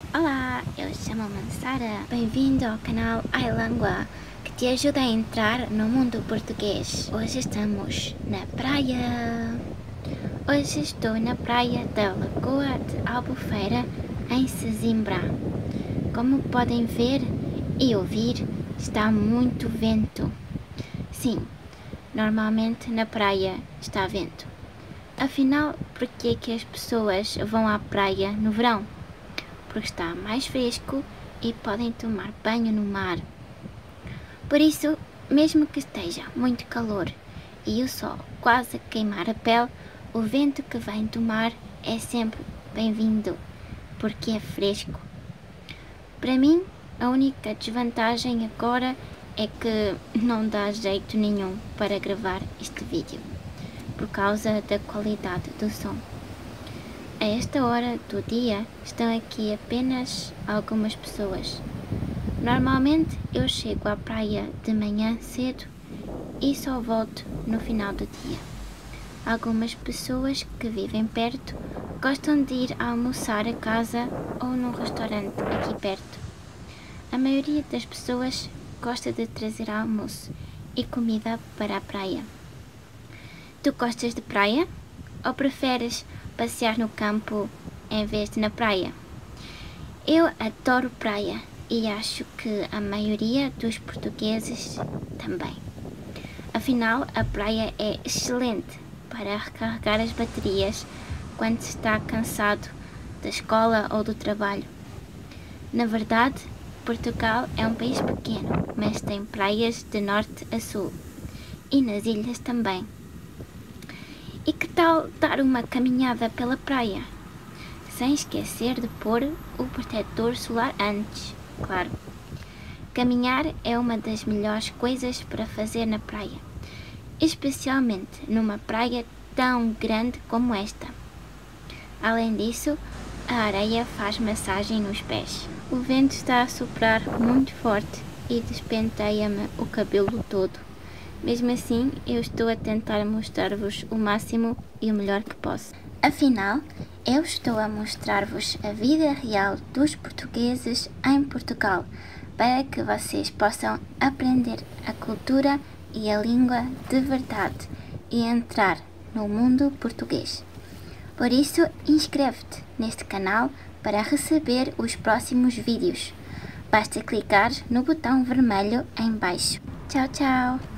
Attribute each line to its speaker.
Speaker 1: Olá, eu chamo-me Sara. Bem-vindo ao canal iLangua, que te ajuda a entrar no mundo português. Hoje estamos na praia. Hoje estou na praia da Lagoa de Albufeira, em Sesimbra. Como podem ver e ouvir, está muito vento. Sim, normalmente na praia está vento. Afinal, por que é que as pessoas vão à praia no verão? Porque está mais fresco e podem tomar banho no mar. Por isso, mesmo que esteja muito calor e o sol quase a queimar a pele, o vento que vem do mar é sempre bem-vindo, porque é fresco. Para mim, a única desvantagem agora é que não dá jeito nenhum para gravar este vídeo, por causa da qualidade do som. A esta hora do dia estão aqui apenas algumas pessoas. Normalmente eu chego à praia de manhã cedo e só volto no final do dia. Algumas pessoas que vivem perto gostam de ir almoçar a casa ou num restaurante aqui perto. A maioria das pessoas gosta de trazer almoço e comida para a praia. Tu gostas de praia? Ou preferes passear no campo em vez de na praia? Eu adoro praia e acho que a maioria dos portugueses também. Afinal, a praia é excelente para recarregar as baterias quando se está cansado da escola ou do trabalho. Na verdade, Portugal é um país pequeno, mas tem praias de norte a sul e nas ilhas também. E que tal dar uma caminhada pela praia? Sem esquecer de pôr o protetor solar antes, claro. Caminhar é uma das melhores coisas para fazer na praia, especialmente numa praia tão grande como esta. Além disso, a areia faz massagem nos pés. O vento está a soprar muito forte e despenteia-me o cabelo todo. Mesmo assim, eu estou a tentar mostrar-vos o máximo e o melhor que posso. Afinal, eu estou a mostrar-vos a vida real dos portugueses em Portugal, para que vocês possam aprender a cultura e a língua de verdade e entrar no mundo português. Por isso, inscreve-te neste canal para receber os próximos vídeos. Basta clicar no botão vermelho em baixo. Tchau, tchau!